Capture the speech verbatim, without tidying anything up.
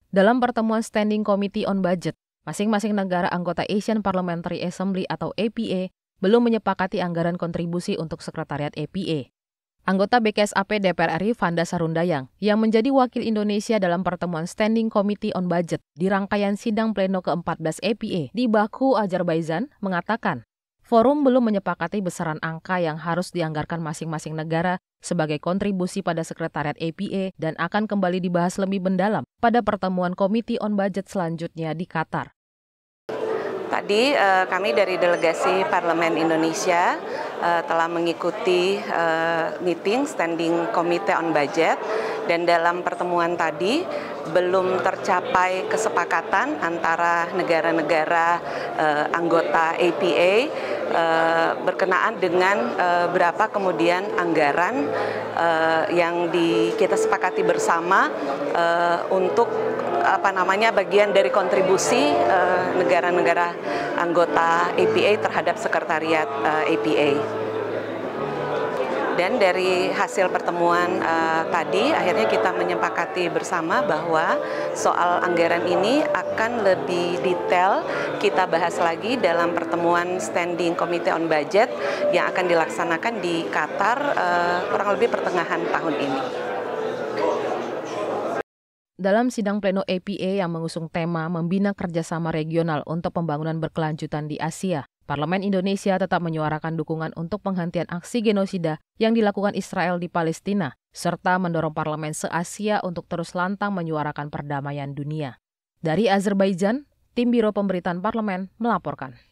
Dalam pertemuan Standing Committee on Budget, masing-masing negara anggota Asian Parliamentary Assembly atau A P A belum menyepakati anggaran kontribusi untuk Sekretariat A P A. Anggota B K S A P D P R R I Vanda Sarundayang yang menjadi wakil Indonesia dalam pertemuan Standing Committee on Budget di rangkaian sidang pleno ke empat belas A P A di Baku, Azerbaijan, mengatakan forum belum menyepakati besaran angka yang harus dianggarkan masing-masing negara sebagai kontribusi pada Sekretariat A P A dan akan kembali dibahas lebih mendalam pada pertemuan Committee on Budget selanjutnya di Qatar. Tadi eh, kami dari delegasi Parlemen Indonesia eh, telah mengikuti eh, meeting Standing Committee on Budget, dan dalam pertemuan tadi belum tercapai kesepakatan antara negara-negara eh, anggota A P A eh, berkenaan dengan eh, berapa kemudian anggaran eh, yang di, kita sepakati bersama eh, untuk apa namanya bagian dari kontribusi negara-negara uh, anggota A P A terhadap Sekretariat uh, A P A. Dan dari hasil pertemuan uh, tadi akhirnya kita menyepakati bersama bahwa soal anggaran ini akan lebih detail kita bahas lagi dalam pertemuan Standing Committee on Budget yang akan dilaksanakan di Qatar uh, kurang lebih pertengahan tahun ini. Dalam sidang pleno A P A yang mengusung tema membina kerjasama regional untuk pembangunan berkelanjutan di Asia, Parlemen Indonesia tetap menyuarakan dukungan untuk penghentian aksi genosida yang dilakukan Israel di Palestina, serta mendorong parlemen se-Asia untuk terus lantang menyuarakan perdamaian dunia. Dari Azerbaijan, tim Biro Pemberitaan Parlemen melaporkan.